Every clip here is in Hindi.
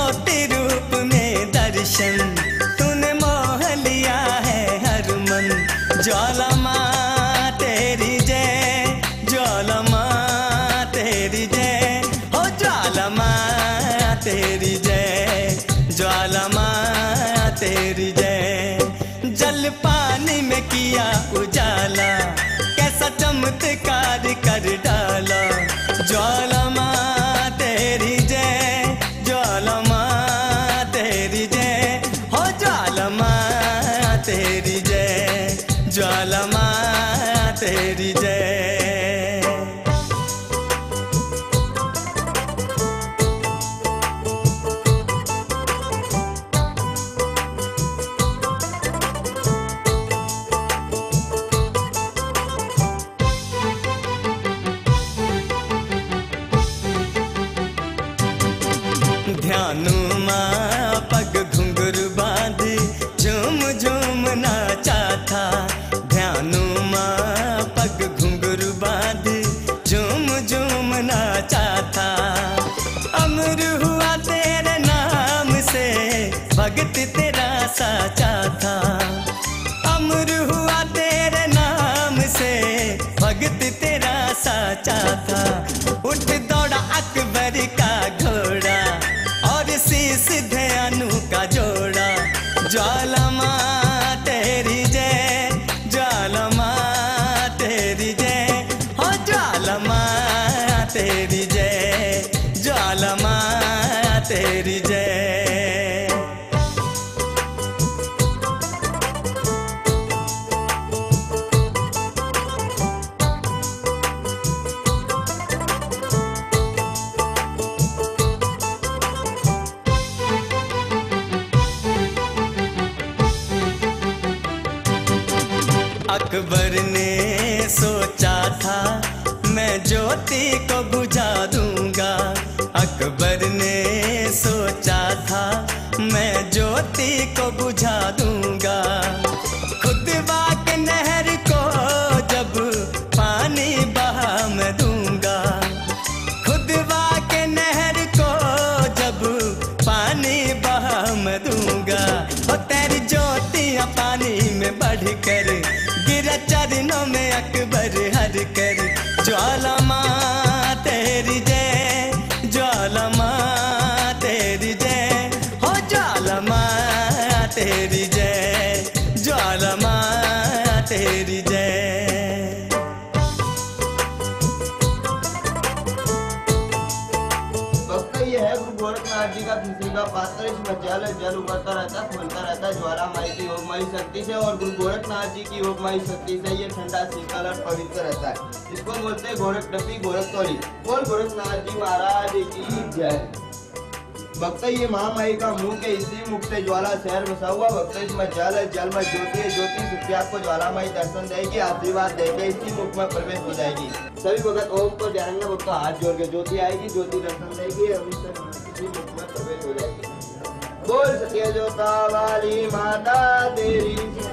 ज्योति रूप में दर्शन, तूने मोह लिया है हर मन। ज्वाला माँ तेरी जय, ज्वाला माँ तेरी जय, हो ज्वाला माँ तेरी जय, ज्वाला माँ तेरी जय। जल पानी में किया उजाला, कैसा चमत्कार कर डाला। ज्वाला माँ तेरी जय, ज्वाला माँ तेरी जय, हो ज्वाला माँ तेरी जय, ज्वाला माँ तेरी जय। ध्यानु माँ पग घुंघरू बांध झूम झूम नाचा था। ध्यानु माँ पग घुंघरू बांध झूम झूम नाचा था। अमर हुआ तेरे नाम से भगत तेरा साचा था। अमर हुआ तेरे नाम से भगत तेरा साचा था। उठ दौड़ा अकबर का घोड़ा और शीश ध्यानु का जोड़ा। ज्वाला माँ तेरी जय, ज्वाला माँ तेरी जय, हो ज्वाला माँ तेरी जय, ज्वाला माँ तेरी जय। अकबर ने सोचा था मैं ज्योति को बुझा दूंगा। अकबर ने सोचा था मैं ज्योति को बुझा दूंगा। खुतबा के नहर को जब पानी बहा मैं दूंगा। खुतबा के नहर को जब पानी बहा मैं दूंगा। और तेरी ज्योतियाँ पानी में बढ़कर गिरा चरणों में अकबर हर कर। ज्वाला माँ तेरी जय, ज्वाला माँ तेरी जय, हो ज्वाला माँ तेरी जय, ज्वाला माँ तेरी जय। ये है गुरु गोरखनाथ जी का दूसरी का पात्र। इसमें जल उबलता रहता है, फूलता रहता है ज्वाला माई की योगमाई शक्ति से। और गुरु गोरखनाथ जी की योगमाई शक्ति से ये ठंडा शीतल और पवित्र रहता है। इसको बोलते हैं गोरख डब्बी गोरख तोली। और गोरखनाथ जी महाराज की जय। भक्त ये महामाई का मुंह के इसी मुख से ज्वाला शहर बसा हुआ। भक्त इसमें जल है, जल में ज्योति है, ज्योति से आपको ज्वाला माई दर्शन देगी, आशीर्वाद देके इसी मुख में प्रवेश हो जाएगी। सभी भगत ओम को ध्यान में भक्त हाथ जोड़ के ज्योति आएगी, ज्योति दर्शन देगी, इसी मुख में प्रवेश हो जाएगी। बोल सत्य ज्योता वाली माता तेरी।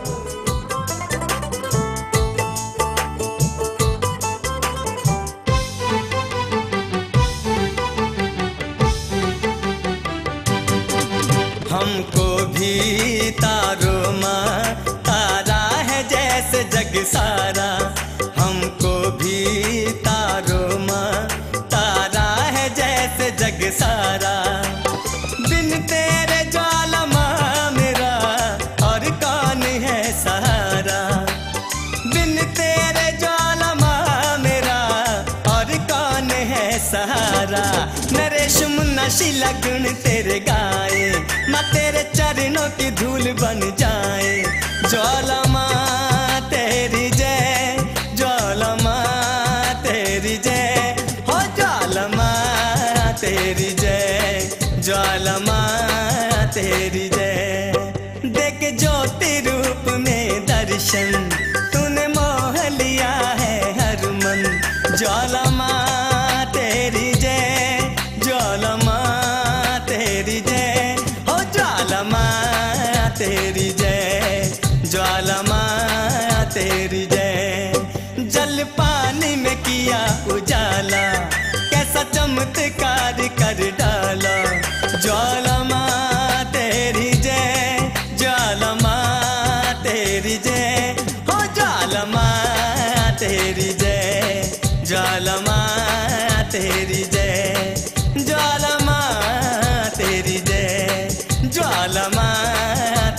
हमको भी तारो माँ तारा है जैसे जग सारा। हमको भी तारो माँ तारा है जैसे जग सारा। बिन तेरे ज्वाला माँ मेरा और कौन है सहारा। बिन तेरे ज्वाला माँ मेरा और कौन है सहारा। नरेश मुन्ना शीला गुण तेरे गाए, माँ तेरे चरणों की धूल बन जाए। ज्वाला माँ तेरी जय, ज्वाला माँ तेरी जय, हो ज्वाला माँ तेरी जय, ज्वाला माँ तेरी जय। देख ज्योति रूप में दर्शन, तूने मोह लिया है हर मन। ज्वाला माँ तेरी जय, ज्वाला माँ तेरी जय, हो ज्वाला माँ तेरी जय, ज्वाला माँ तेरी जय। जल पानी में किया उजाला, कैसा चमत्कार कर डाला। ज्वाला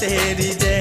तेरी जय।